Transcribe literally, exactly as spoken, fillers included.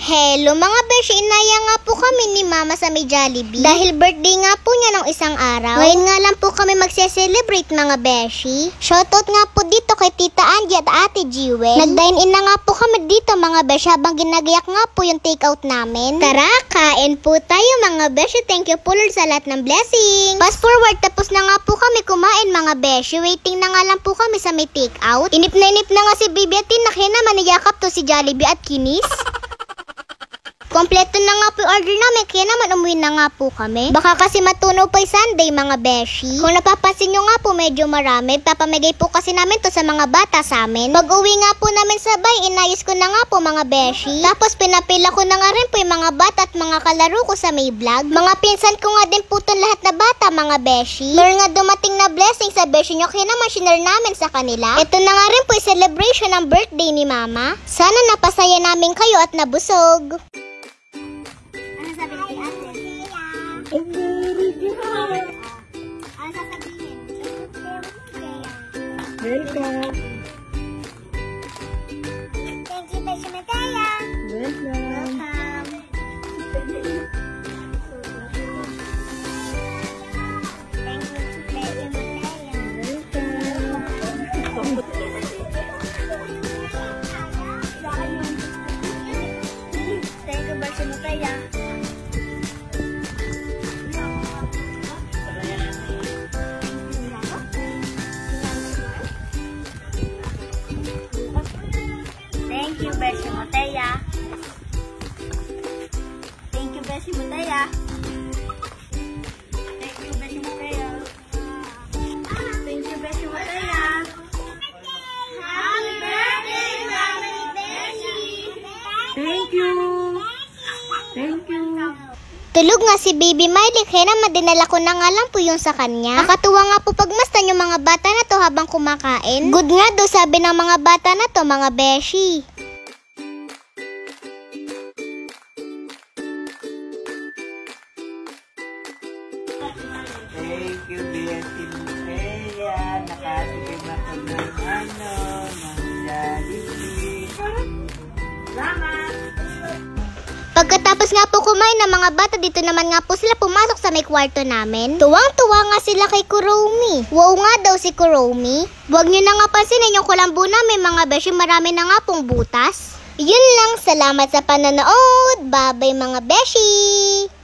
Hello mga beshi, inaya nga po kami ni Mama sa may Jollibee dahil birthday nga po niya ng isang araw. Ngayon nga lang po kami magse-celebrate mga beshi. Shoutout nga po dito kay Tita Angie at Ate Jewel. Nag-dine in na nga po kami dito mga beshi habang ginagayak nga po yung take-out namin. Tara, kain po tayo mga beshi. Thank you po Lord sa lahat ng blessings. Fast forward, tapos na nga po kami kumain mga beshi. Waiting na nga lang po kami sa may take-out. Inip na inip na nga si Bibi at Tina, kaya naman niyakap to si Jollibee at kinis. Kompleto na nga po yung order namin, kaya naman umuwi na nga po kami. Baka kasi matunaw pa yung Sunday mga beshi. Kung napapansin nyo nga po medyo marami, papamigay po kasi namin to sa mga bata sa amin. Pag uwi nga po namin sabay, inayos ko na nga po mga beshi. Tapos pinapila ko na nga rin po yung mga bata at mga kalaro ko sa may vlog. Mga pinsan ko nga din po itong lahat na bata mga beshi. Meron nga dumating na blessing sa beshi nyo, kaya naman sinare namin sa kanila. Ito na nga rin po yung celebration ng birthday ni Mama. Sana napasaya namin kayo at nabusog. Ano sasabihin? Welcome. Thank you, Beshi Mataya. Welcome. Welcome. Thank you, Beshi Mataya. Thank you, Beshi Mataya. Thank you, Beshi Mataya. Thank you, Beshi Mataya. Thank you, Beshi Mataya. Thank you, Beshi Mataya. Happy birthday, Mami Beshi! Thank you. Thank you. Tulog nga si Baby Miley, kaya naman dinala ko na nga lang po yung sa kanya. Nakatuwa nga po pagmastan yung mga bata na to habang kumakain. Good nga do sabi ng mga bata na to mga beshi. Thank you, Bessie Musea. Nakatikim ako ng ano, ng Jollibee. Salamat! Pagkatapos nga po kumain ng mga bata, dito naman nga po sila pumasok sa may kwarto namin. Tuwang-tuwa nga sila kay Kuromi. Wow nga daw si Kuromi. Huwag nyo na nga pansinin yung kulambo namin mga beshi, marami na nga pong butas. Yun lang, salamat sa panonood. Bye-bye mga beshi!